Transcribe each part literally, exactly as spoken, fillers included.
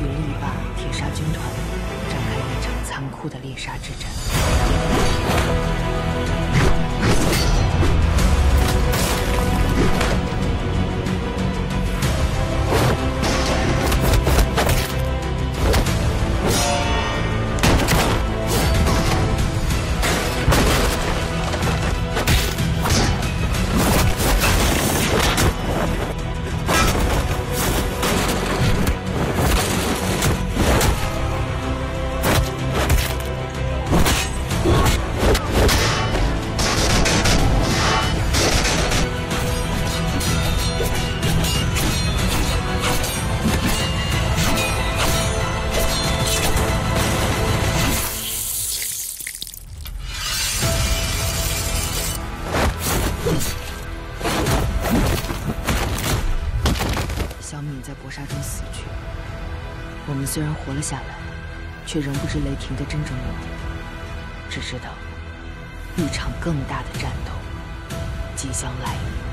与力霸铁砂军团展开一场残酷的猎杀之战。我们虽然活了下来，却仍不知雷霆的真正目的，只知道一场更大的战斗即将来临。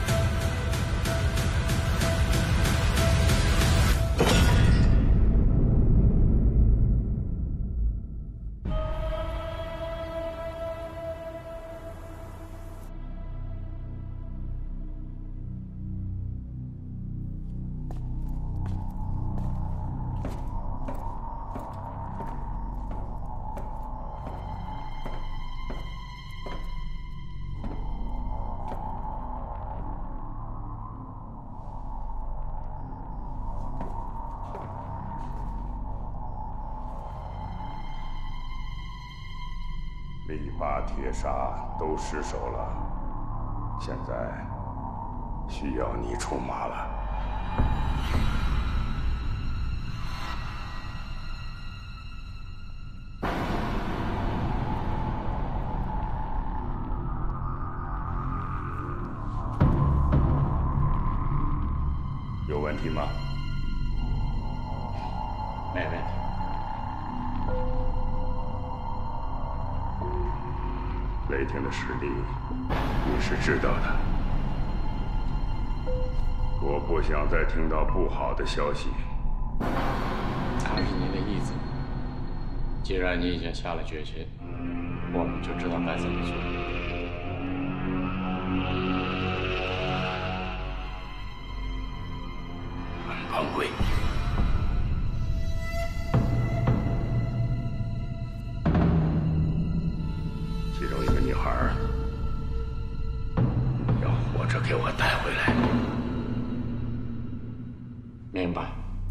力霸、铁砂都失手了，现在需要你出马了。有问题吗？ 没问题。 雷霆的实力，你是知道的。我不想再听到不好的消息。 按照您的意思，既然你已经下了决心，我们就知道该怎么做。 安庞贵。其中一个女孩要活着给我带回来。 明白。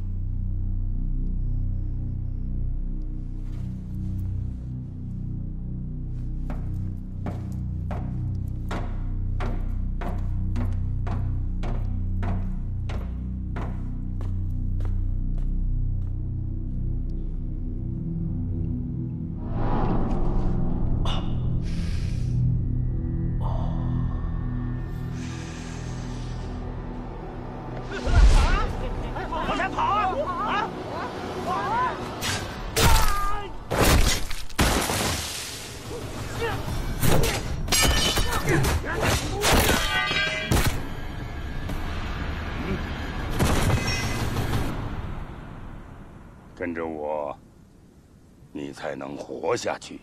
跟着我，你才能活下去。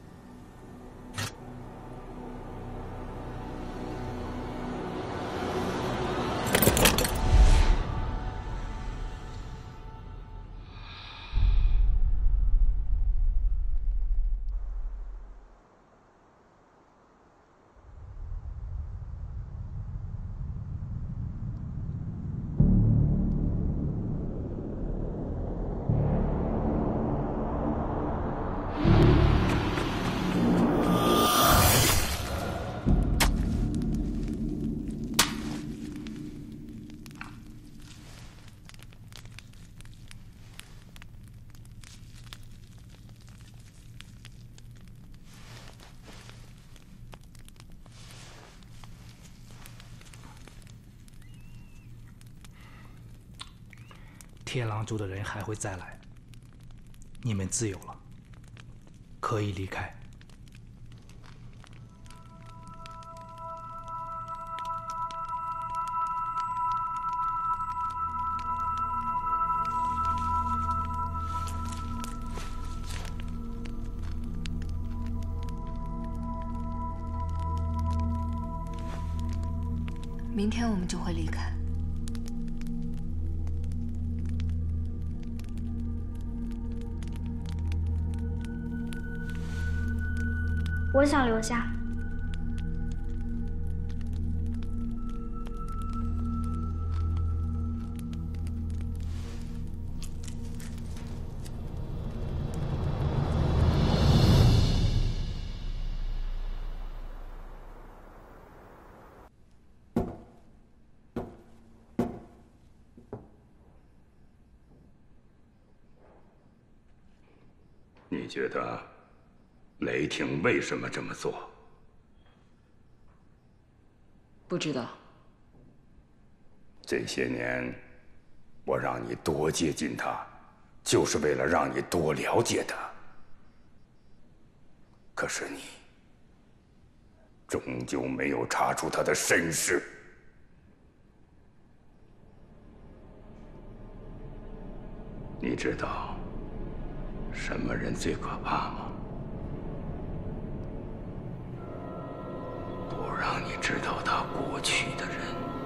天狼族的人还会再来，你们自由了，可以离开。 明天我们就会离开。 我想留下。 你觉得雷霆为什么这么做？ 不知道。 这些年，我让你多接近他，就是为了让你多了解他。可是你终究没有查出他的身世。你知道什么人最可怕吗？不让你知道他过去的人。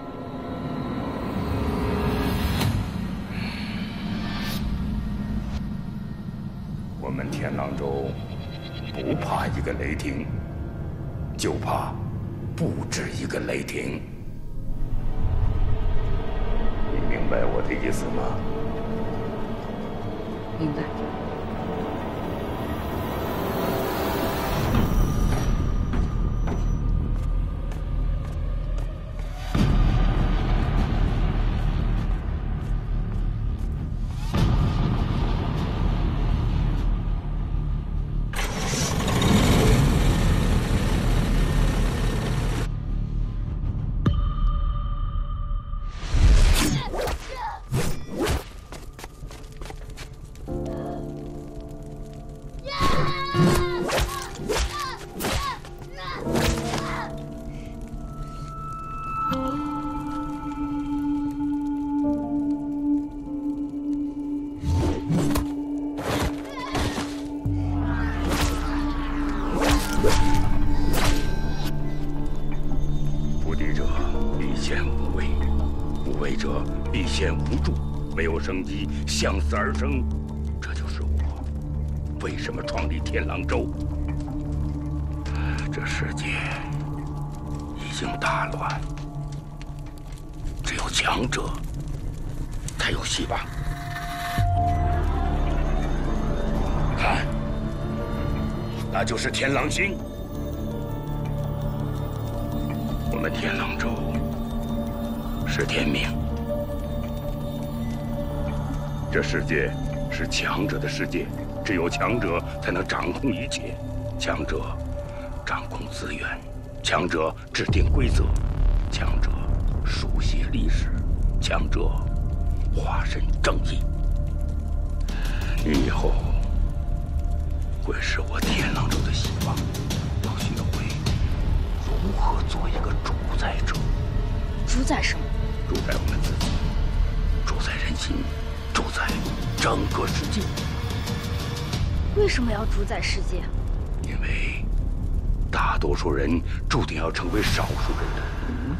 我们天狼州不怕一个雷霆，就怕不止一个雷霆。你明白我的意思吗？ 明白。 生机相似而生，这就是我为什么创立天狼州。这世界已经大乱，只有强者才有希望。看，那就是天狼星。我们天狼州是天命。这世界是强者的世界，只有强者才能掌控一切。强者掌控资源，强者制定规则，强者书写历史，强者化身正义。你以后会是我天狼州的希望，要学会如何做一个主宰者。 主宰什么？ 主宰我们自己，主宰人心，主宰整个世界。 为什么要主宰世界？ 因为大多数人注定要成为少数人的。嗯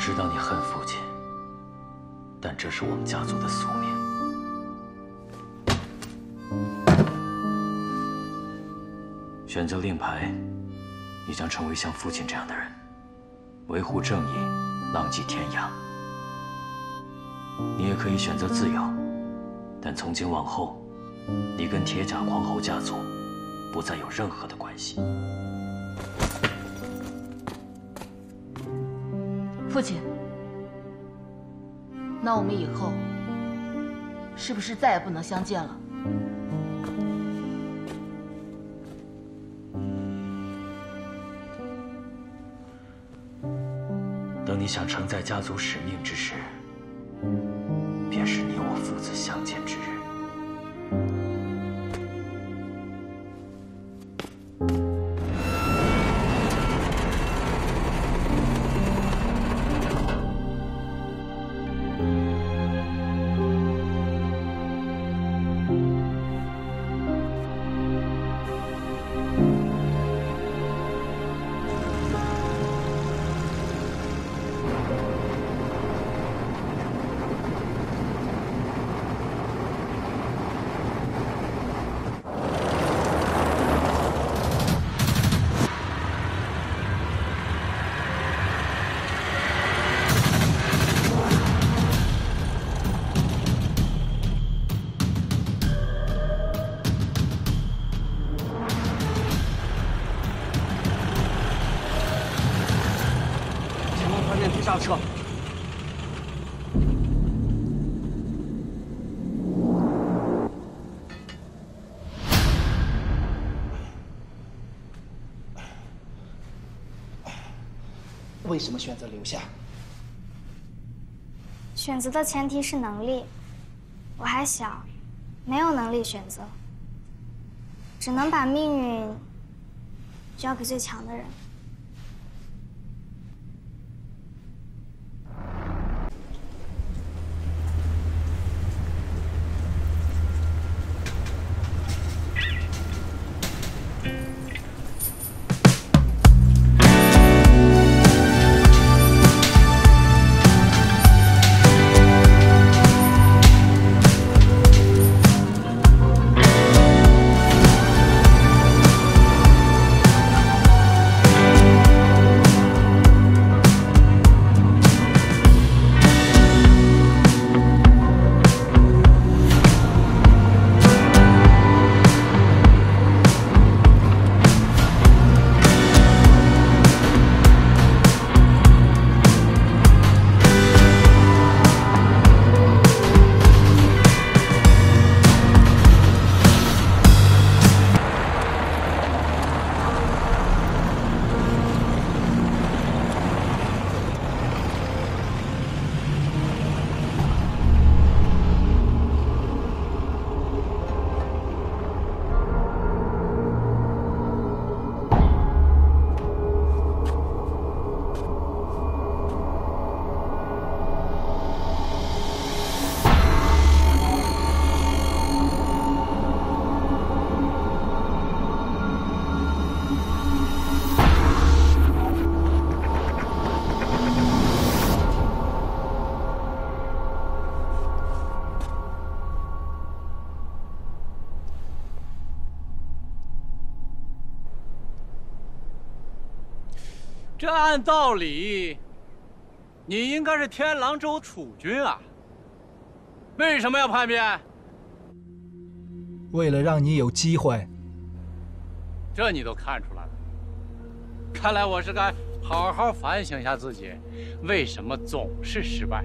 知道你恨父亲，但这是我们家族的宿命。选择令牌，你将成为像父亲这样的人，维护正义，浪迹天涯。你也可以选择自由，但从今往后，你跟铁甲皇后家族不再有任何的关系。 父亲，那我们以后是不是再也不能相见了？ 等你想承载家族使命之时，便是你我父子相见之日。 上车。为什么选择留下？ 选择的前提是能力。我还小，没有能力选择，只能把命运交给最强的人。 这按道理，你应该是天狼州储君啊，为什么要叛变？ 为了让你有机会。 这你都看出来了，看来我是该好好反省一下自己，为什么总是失败。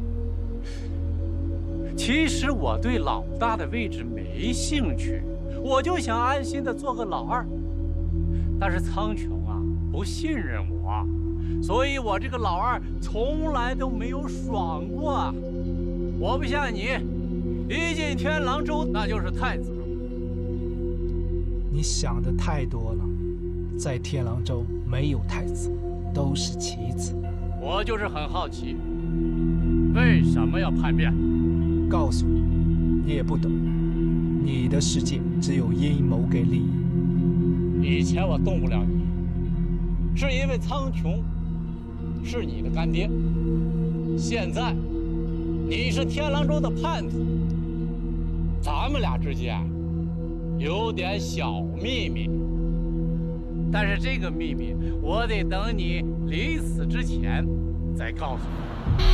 其实我对老大的位置没兴趣，我就想安心的做个老二，但是苍穹啊不信任我。 所以，我这个老二从来都没有爽过。我不像你，一进天狼州那就是太子。 你想的太多了，在天狼州没有太子，都是棋子。 我就是很好奇，为什么要叛变？ 告诉你，你也不懂。你的世界只有阴谋跟利益。 以前我动不了你，是因为苍穹。 是你的干爹，现在你是天狼州的叛徒，咱们俩之间有点小秘密。但是这个秘密，我得等你临死之前再告诉你。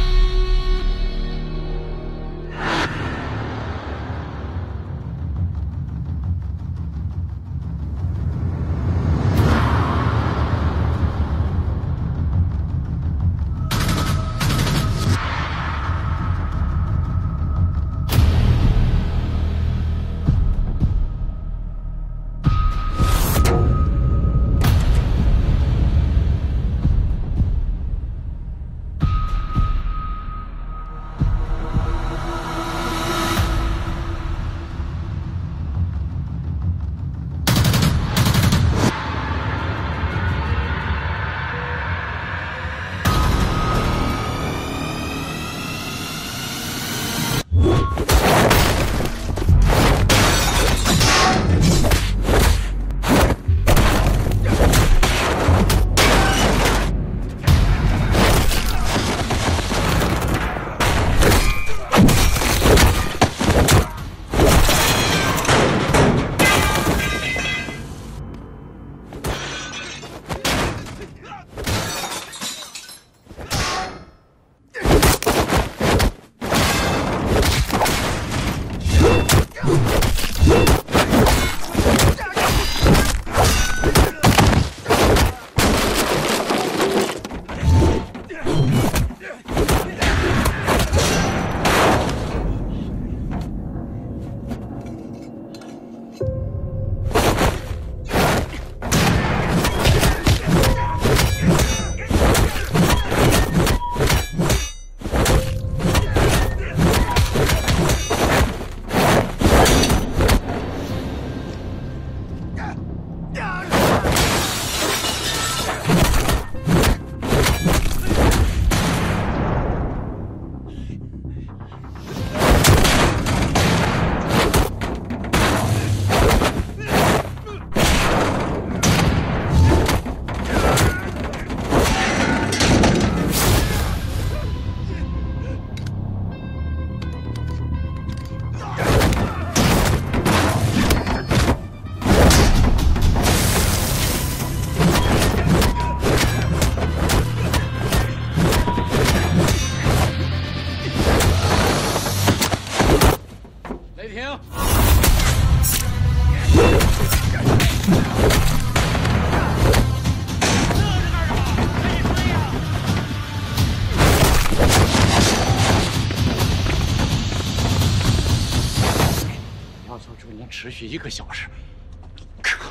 持续一个小时，可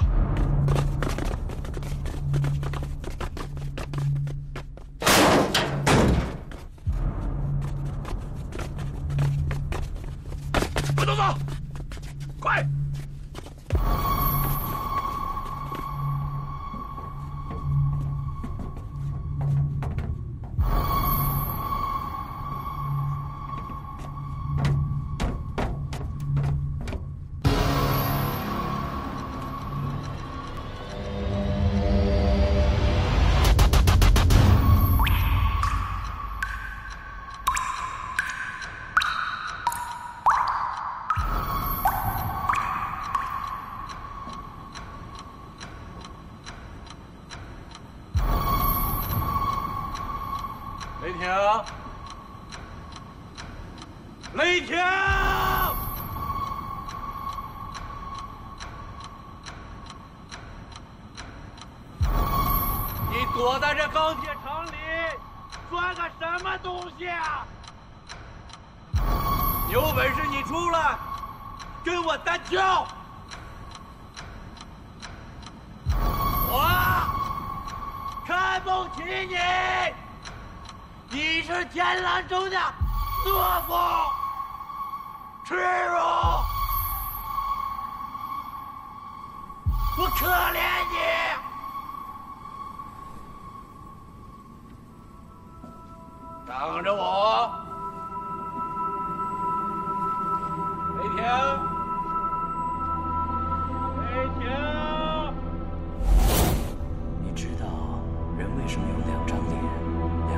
不能走，快！ 雷霆，雷霆！你躲在这钢铁厂里，钻个什么东西啊？有本事你出来，跟我单挑！我看不起你！ 你是天狼州的懦夫、耻辱，我可怜你！等着我，雷霆，雷霆！ 你知道人为什么有两张脸？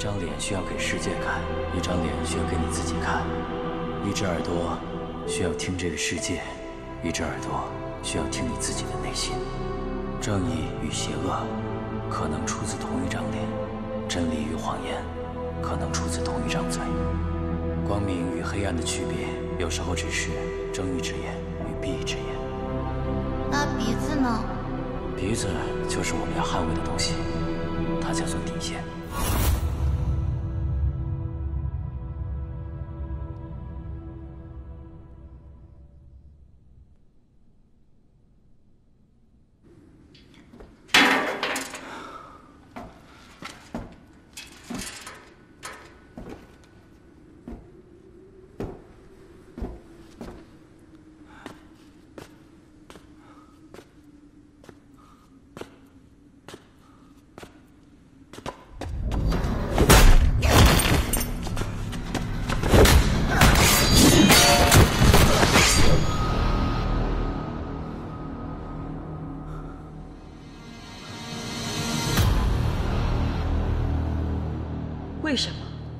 张脸需要给世界看，一张脸需要给你自己看，一只耳朵需要听这个世界，一只耳朵需要听你自己的内心。正义与邪恶可能出自同一张脸，真理与谎言可能出自同一张嘴。光明与黑暗的区别，有时候只是睁一只眼与闭一只眼。 那鼻子呢？ 鼻子就是我们要捍卫的东西，它叫做底线。 为什么？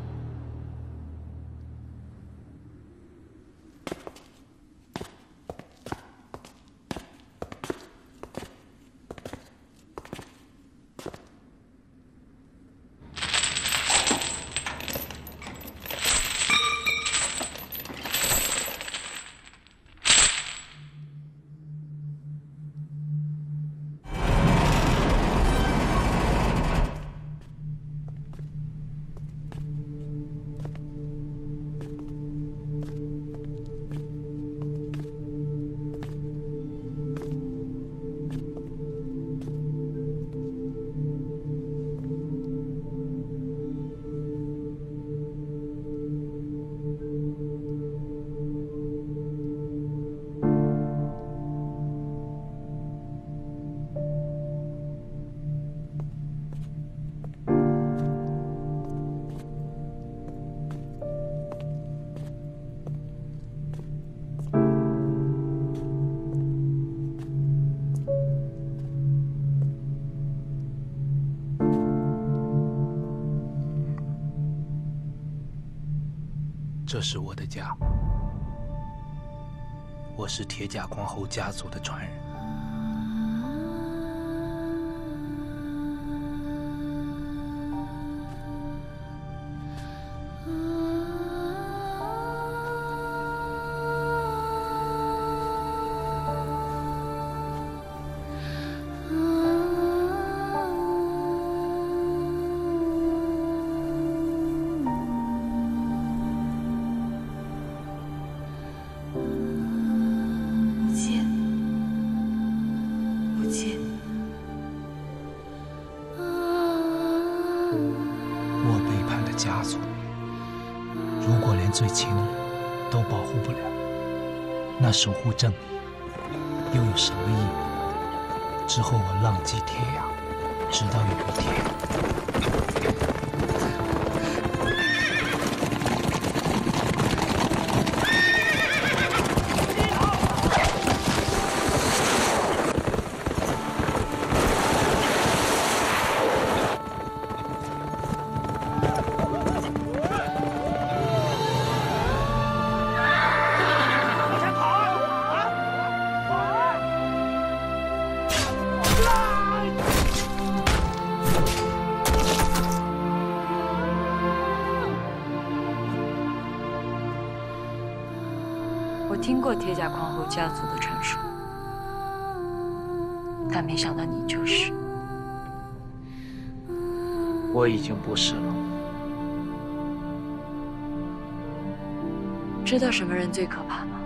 这是我的家，我是铁甲光后家族的传人。最亲的人都保护不了，那守护正义又有什么意义？之后我浪迹天涯，直到有一天。 听过铁甲狂后家族的传说，但没想到你就是。 我已经不是了。 知道什么人最可怕吗？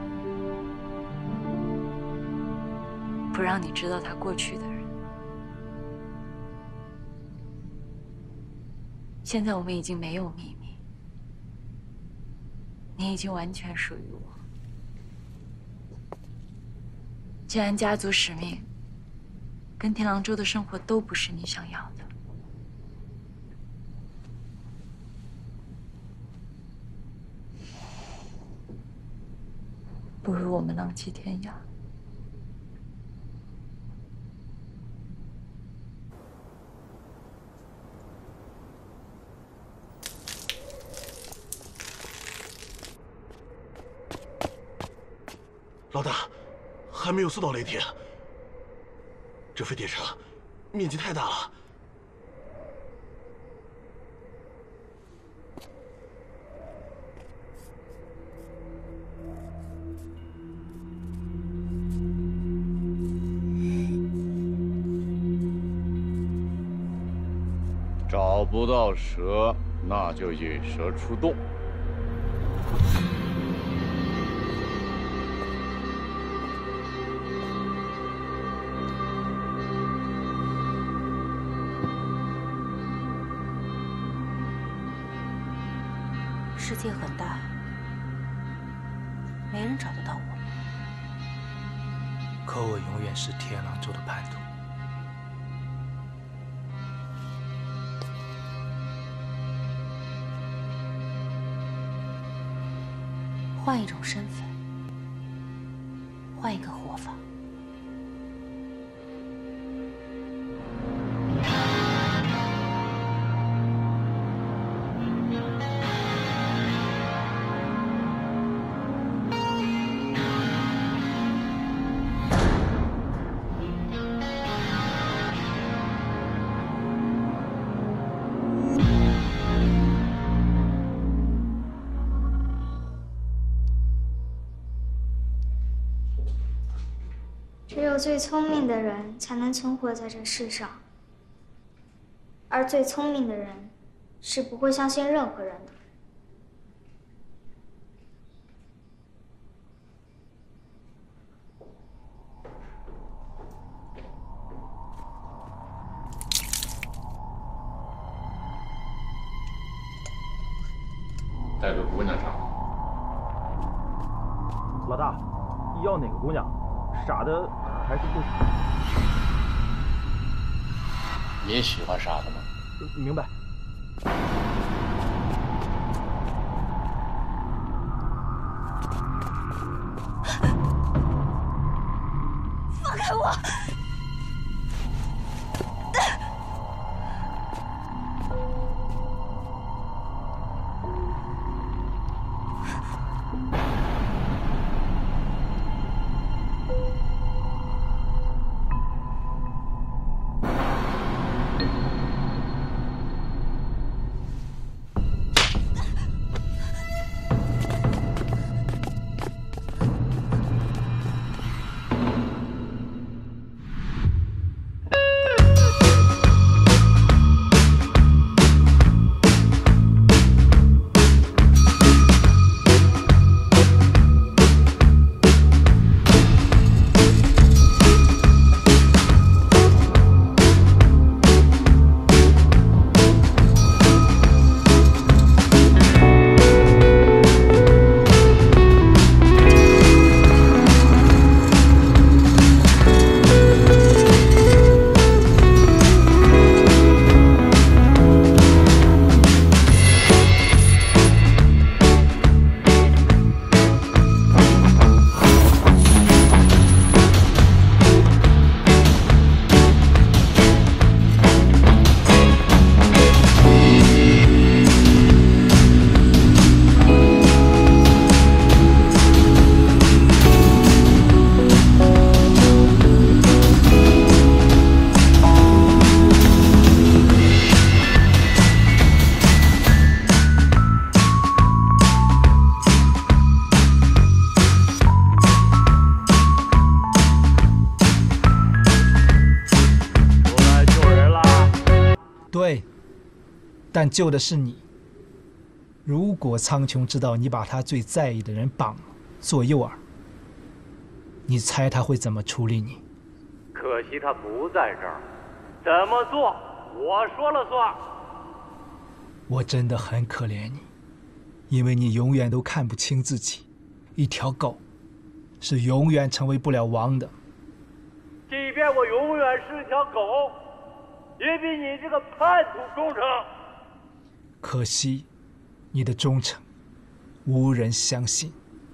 不让你知道他过去的人。现在我们已经没有秘密，你已经完全属于我。既然家族使命跟天狼洲的生活都不是你想要的，不如我们浪迹天涯。 老大，还没有送到雷霆。这飞碟车面积太大了。 找不到蛇，那就引蛇出洞。 世界很大，没人找得到我。 可我永远是天狼座的叛徒。 换一种身份，换一个活法。 只有最聪明的人才能存活在这世上，而最聪明的人是不会相信任何人的。 带个姑娘上。 老大，要哪个姑娘？傻的还是不傻？ 你喜欢傻的吗？ 明白。 放开我！ 对，但救的是你。如果苍穹知道你把他最在意的人绑了做诱饵，你猜他会怎么处理你？ 可惜他不在这儿，怎么做我说了算。 我真的很可怜你，因为你永远都看不清自己。一条狗是永远成为不了王的。 即便我永远是条狗，也比你这个叛徒忠诚。 可惜，你的忠诚无人相信。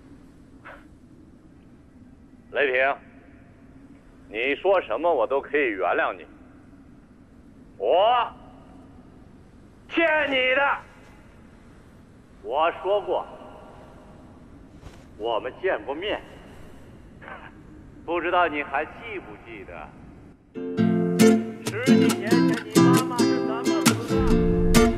雷霆，你说什么我都可以原谅你。我欠你的。我说过，我们见过面， 不知道你还记不记得，十几年前你妈妈是怎么死的？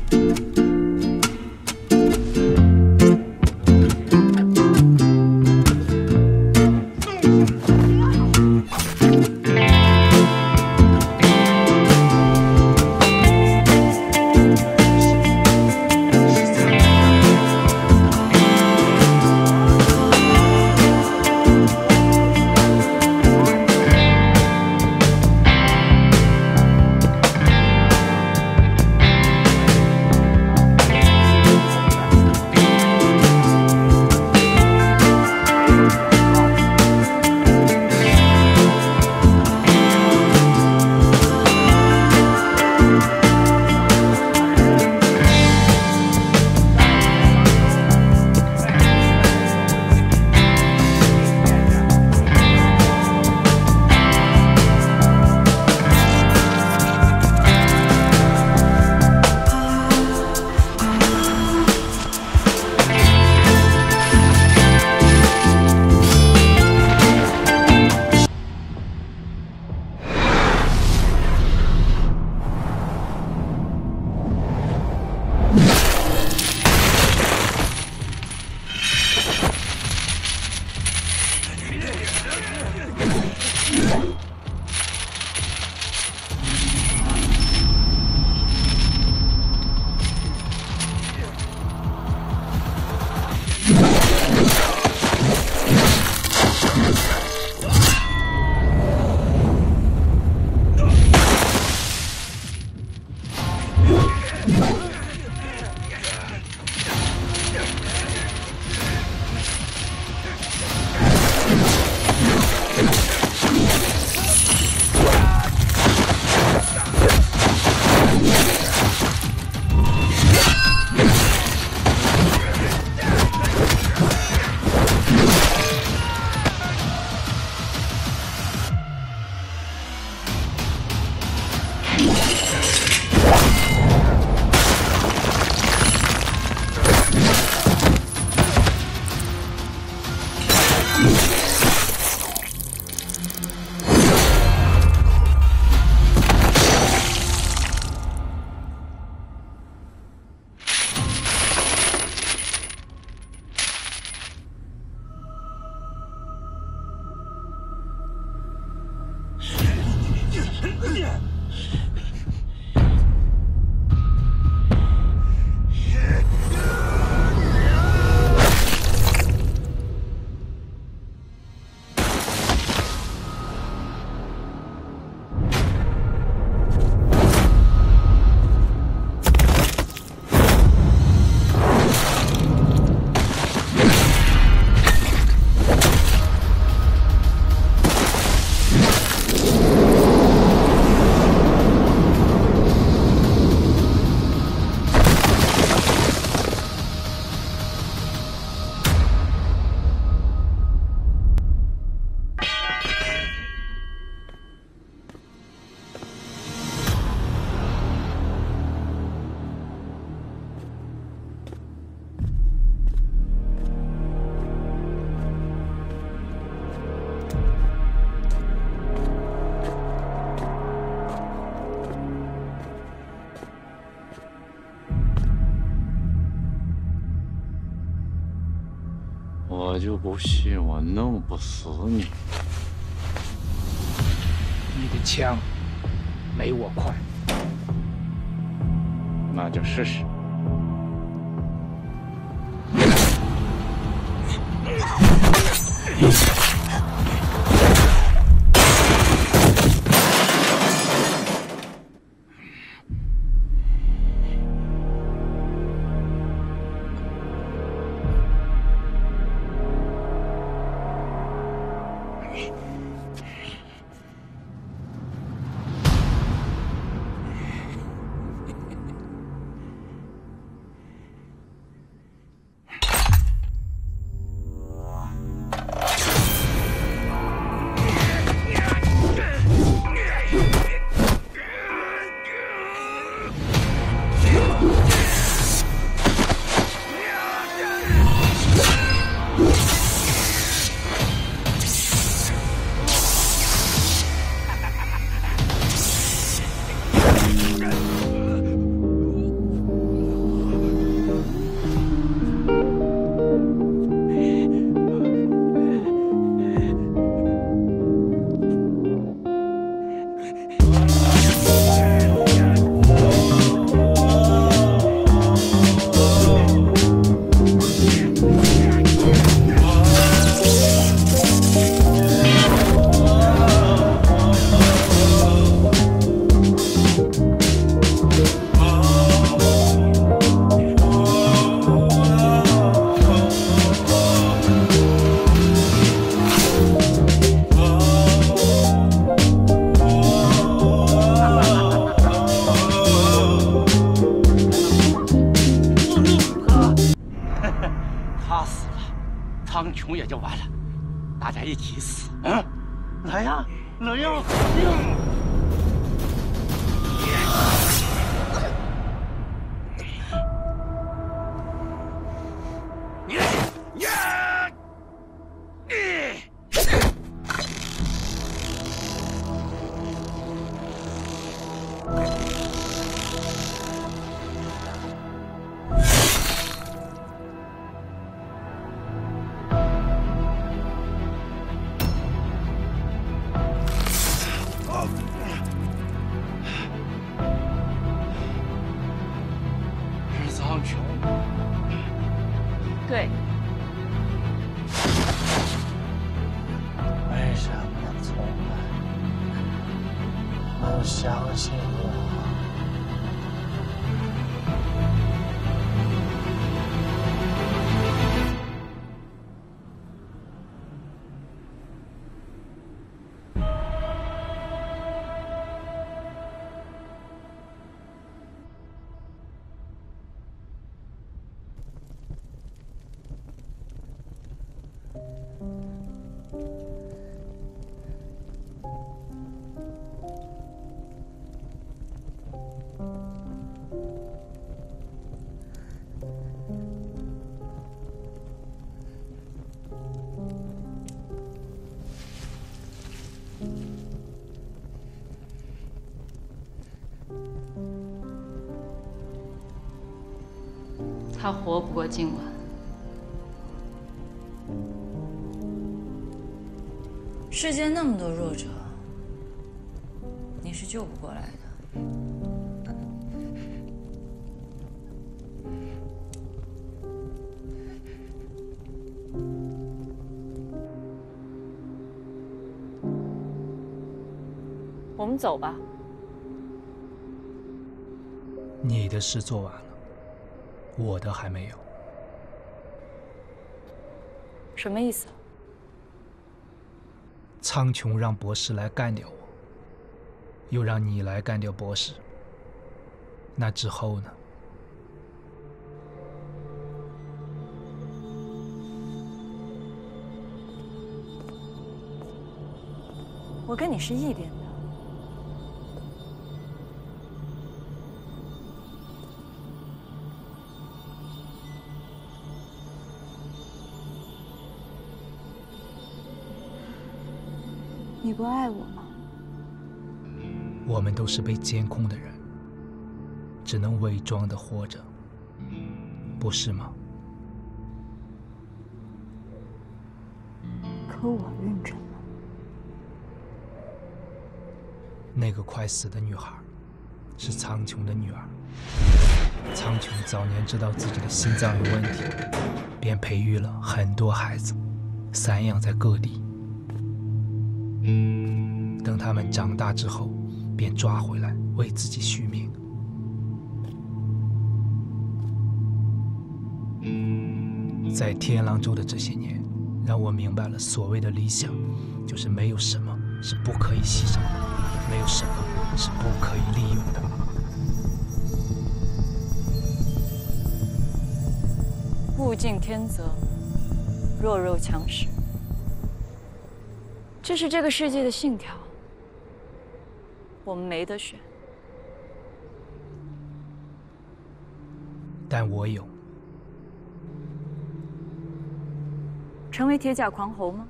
我就不信我弄不死你。 你的枪没我快， 那就试试。 穷也就完了，大家一起死。嗯，来呀，来呀，来呀！ 对。 为什么从来不相信我？ 他活不过今晚。 世间那么多弱者，你是救不过来的。 我们走吧。 你的事做完了。 我的还没有， 什么意思？ 苍穹让博士来干掉我，又让你来干掉博士。那之后呢？ 我跟你是一边的。 你不爱我吗？ 我们都是被监控的人，只能伪装的活着，不是吗？ 可我认真了。 那个快死的女孩，是苍穹的女儿。苍穹早年知道自己的心脏有问题，便培育了很多孩子，散养在各地。 等他们长大之后，便抓回来为自己续命。在天狼洲的这些年，让我明白了所谓的理想，就是没有什么是不可以牺牲的，没有什么是不可以利用的。 物竞天择，弱肉强食。 这是这个世界的信条，我们没得选。 但我有。 成为铁甲狂猴吗？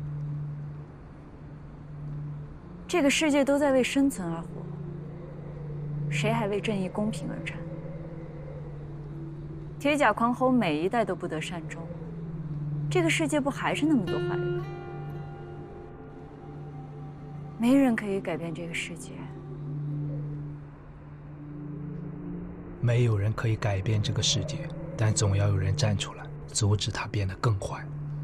这个世界都在为生存而活，谁还为正义公平而战？铁甲狂猴每一代都不得善终，这个世界不还是那么多坏人？ 没人可以改变这个世界， 没有人可以改变这个世界，但总要有人站出来，阻止它变得更坏。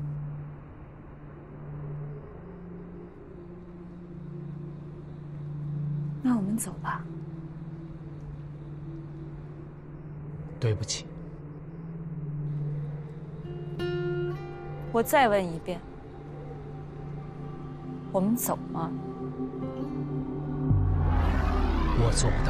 那我们走吧。 对不起， 我再问一遍，我们走吗？ 我做不到。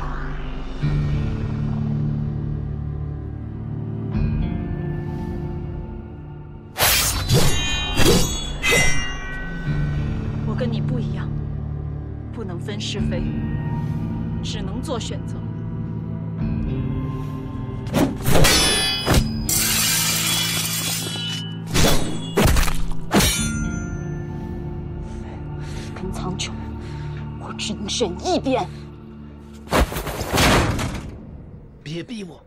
不能分是非，只能做选择。跟苍穹，我只能选一边。 别逼我！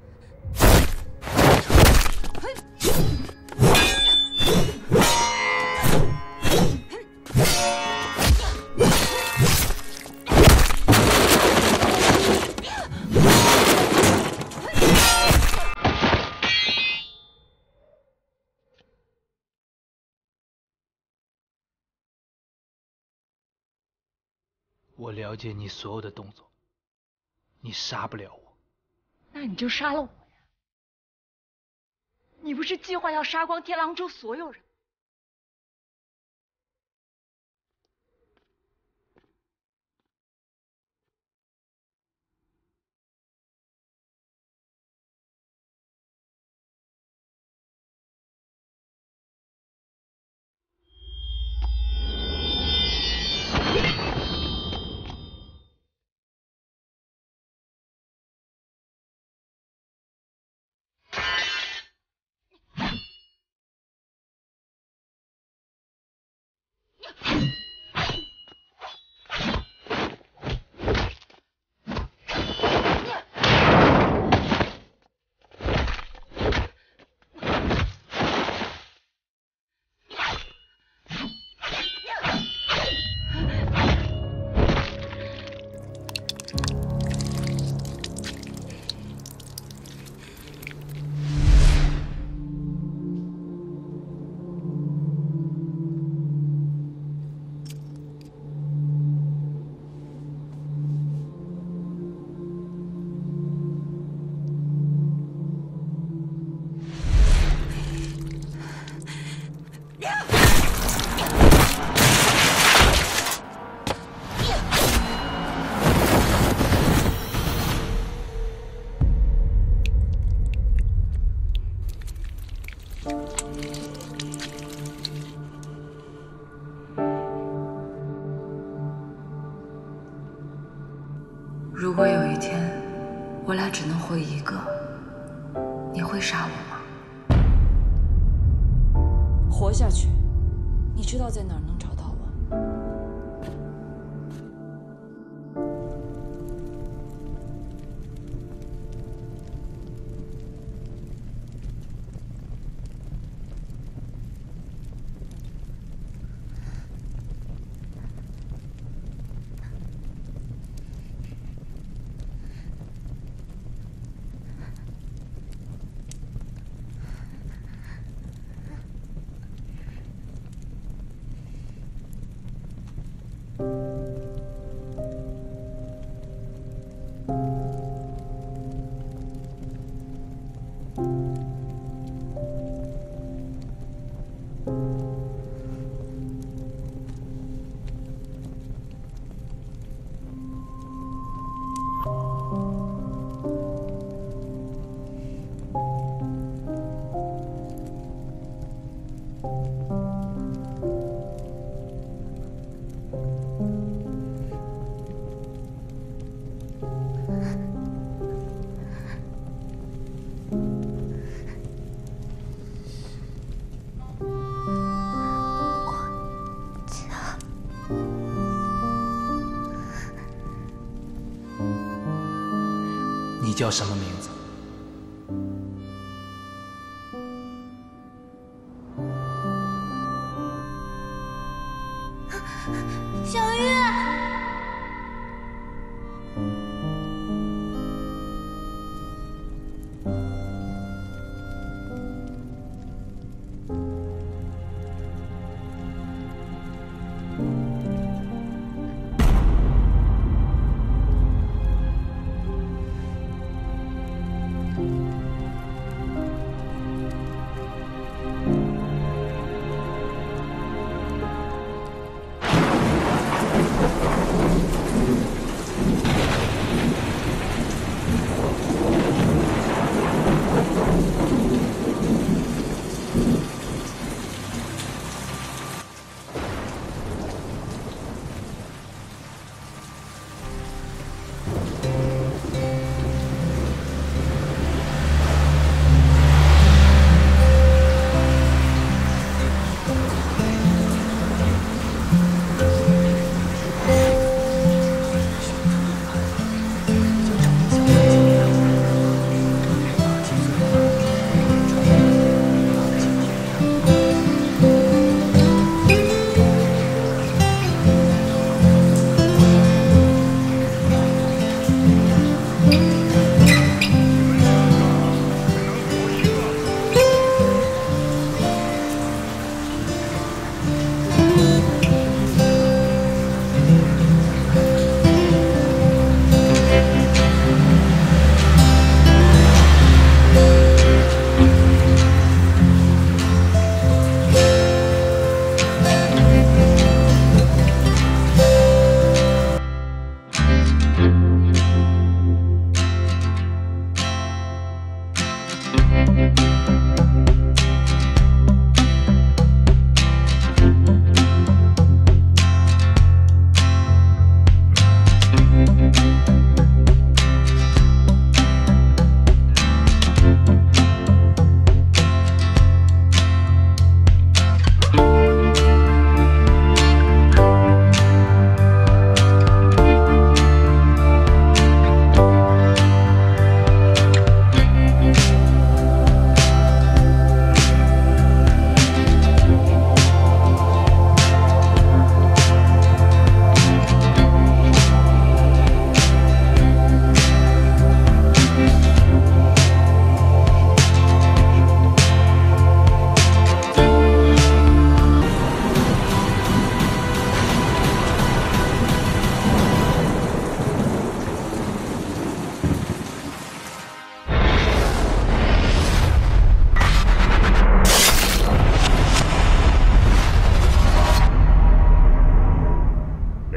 我了解你所有的动作，你杀不了我。 那你就杀了我呀！你不是计划要杀光天狼州所有人？ 如果有一天我俩只能活一个，你会杀我吗？ 活下去，你知道在哪儿能找到我？ 你叫什么名字？ 小玉。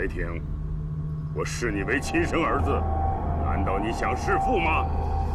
雷霆，我视你为亲生儿子，难道你想弑父吗？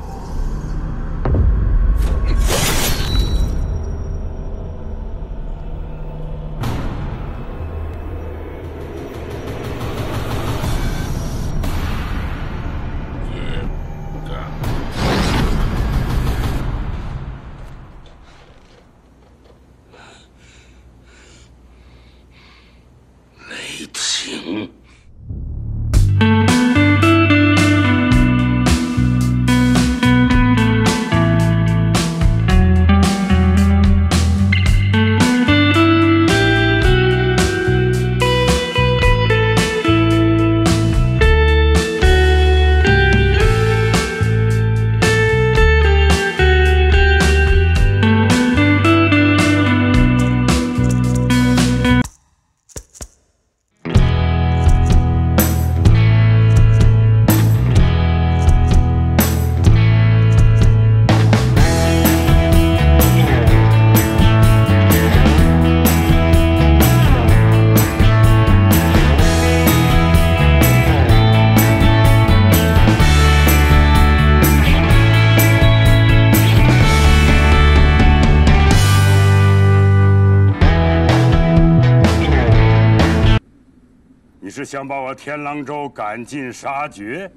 是想把我天狼州赶尽杀绝？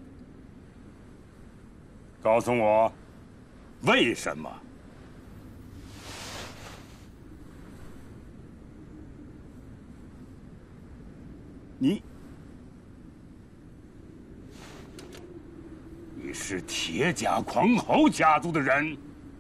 告诉我，为什么？你，你是铁甲狂猴家族的人？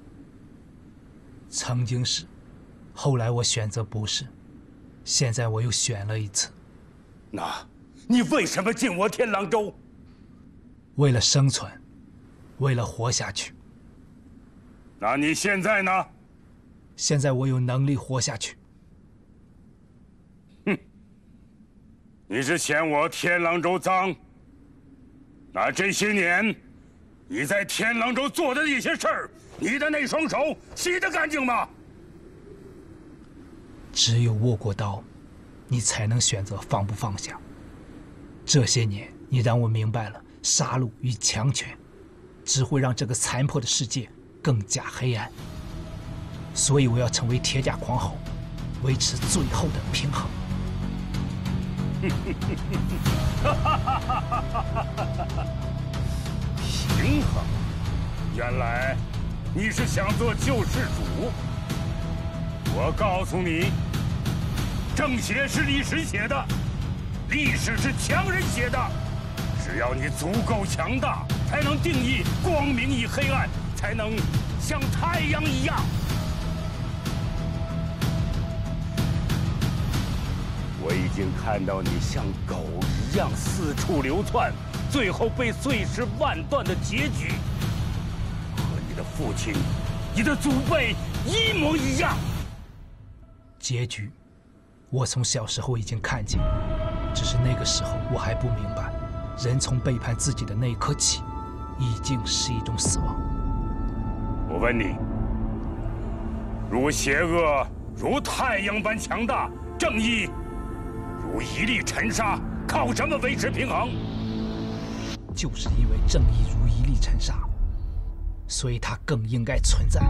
曾经是，后来我选择不是，现在我又选了一次。 那，你为什么进我天狼州？ 为了生存，为了活下去。 那你现在呢？ 现在我有能力活下去。 哼，你是嫌我天狼州脏？那这些年，你在天狼州做的那些事儿，你的那双手洗得干净吗？ 只有握过刀，你才能选择放不放下。这些年，你让我明白了，杀戮与强权只会让这个残破的世界更加黑暗。所以我要成为铁甲狂猴，维持最后的平衡。 平衡？原来你是想做救世主。我告诉你，正邪是历史写的，历史是强人写的。只要你足够强大，才能定义光明与黑暗，才能像太阳一样。我已经看到你像狗一样四处流窜，最后被碎尸万段的结局，和你的父亲、你的祖辈一模一样。 结局，我从小时候已经看见，只是那个时候我还不明白，人从背叛自己的那一刻起，已经是一种死亡。 我问你，如邪恶如太阳般强大，正义如一粒尘沙，靠什么维持平衡？ 就是因为正义如一粒尘沙，所以它更应该存在。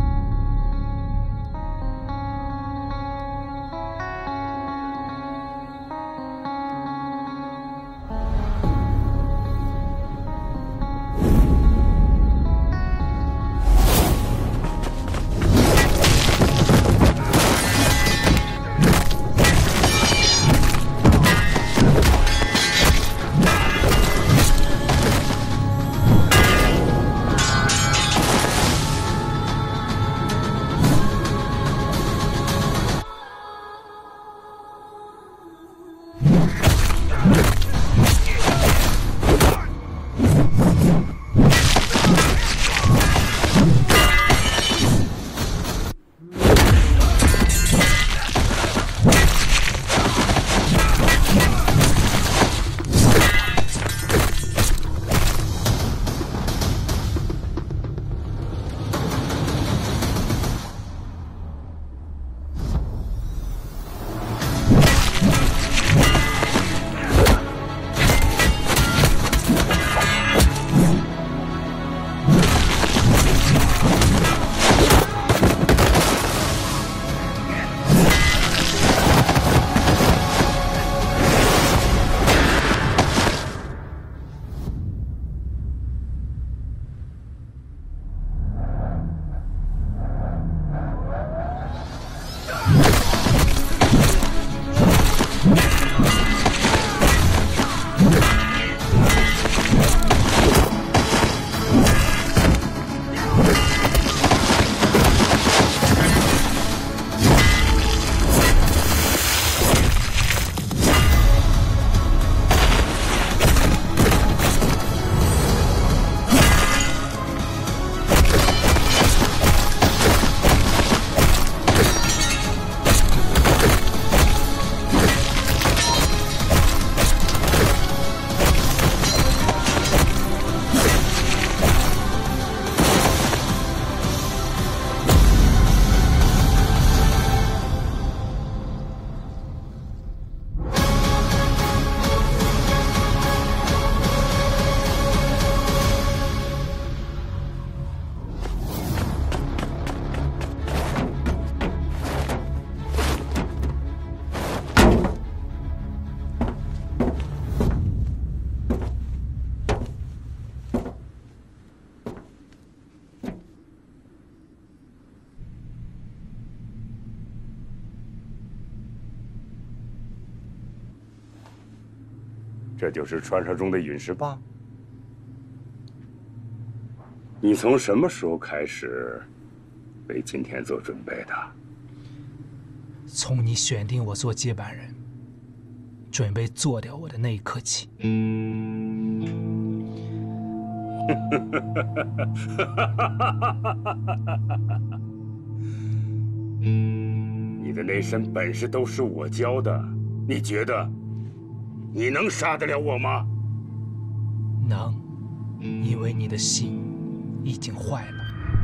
这就是传说中的陨石棒。你从什么时候开始为今天做准备的？ 从你选定我做接班人，准备做掉我的那一刻起。 你的那身本事都是我教的，你觉得你能杀得了我吗？ 能，因为你的心已经坏了。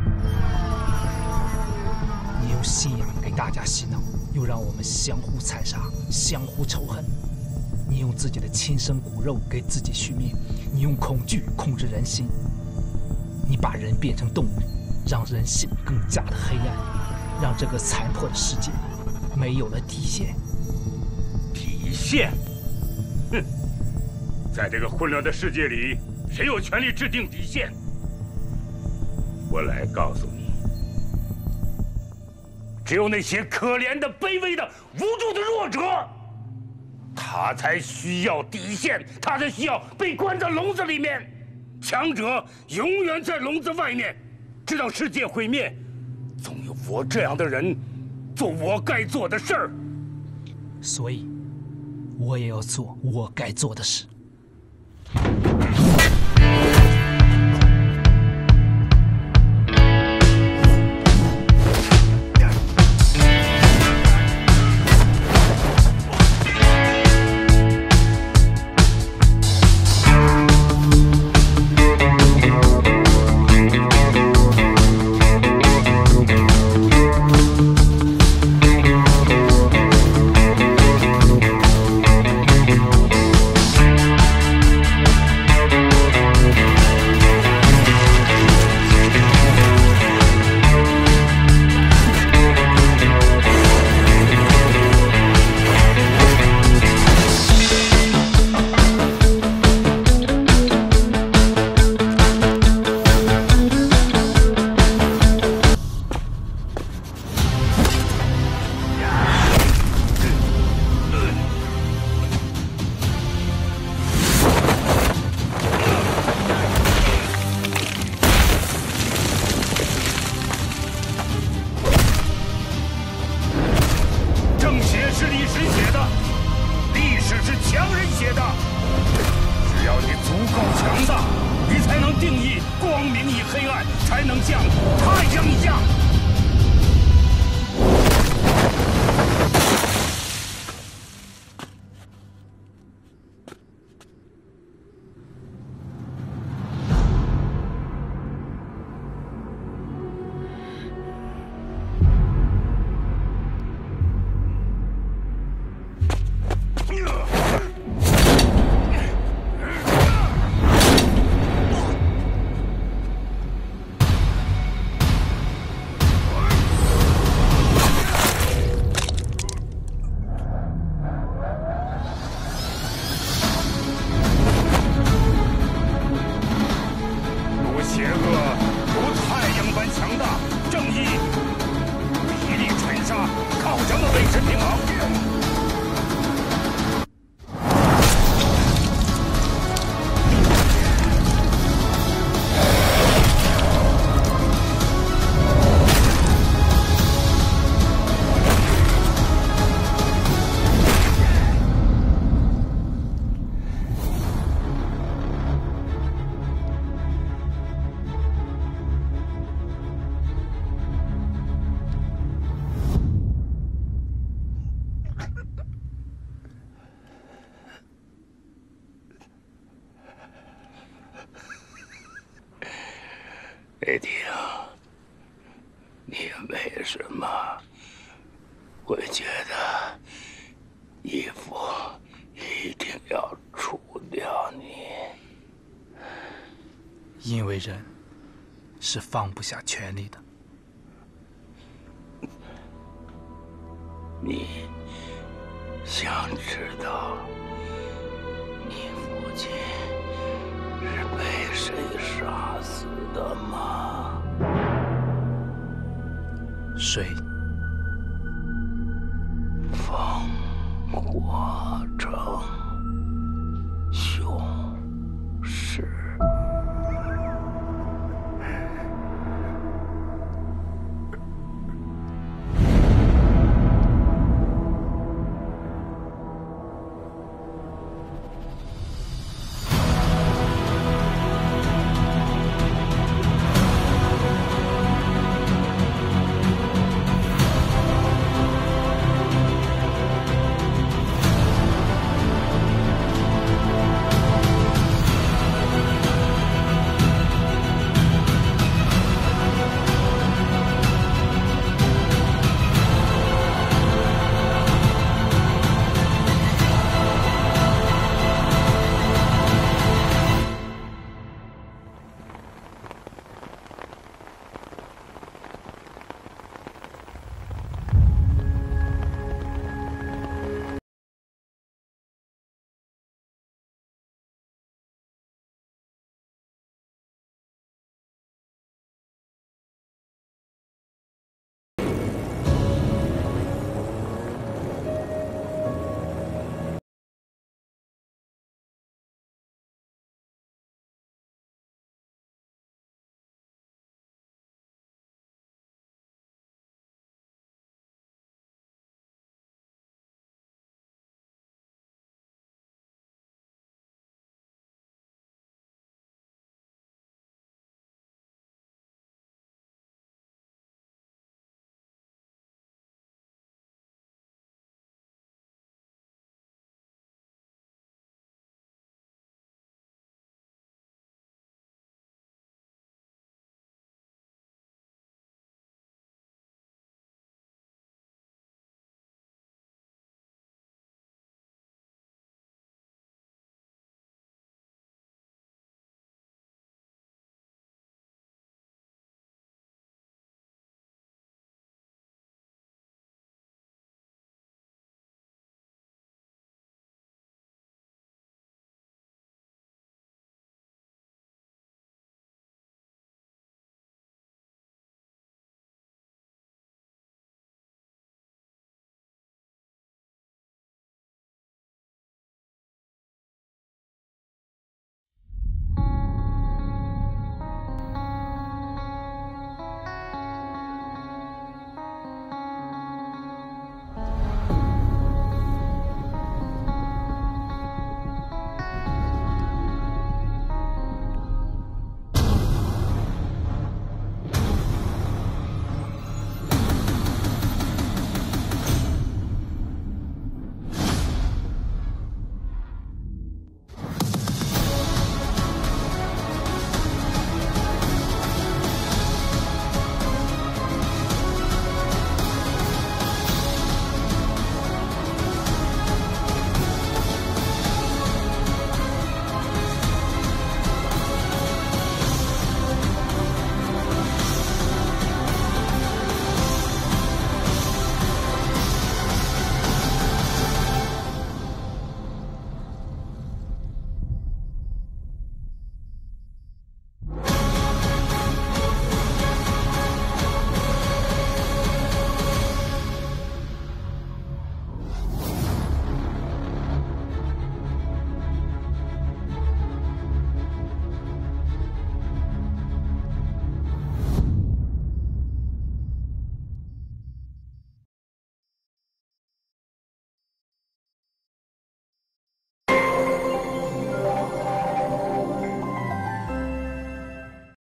你用信仰给大家洗脑，又让我们相互残杀、相互仇恨。你用自己的亲生骨肉给自己续命，你用恐惧控制人心。你把人变成动物，让人性更加的黑暗，让这个残破的世界没有了底线。 底线？哼！在这个混乱的世界里，谁有权利制定底线？我来告诉你，只有那些可怜的、卑微的、无助的弱者，他才需要底线，他才需要被关在笼子里面。强者永远在笼子外面，直到世界毁灭。总有我这样的人，做我该做的事儿。 所以，我也要做我该做的事。 雷霆，你为什么会觉得义父一定要除掉你？ 因为人是放不下权力的。 你想知道你父亲是被谁杀死的吗？ 谁？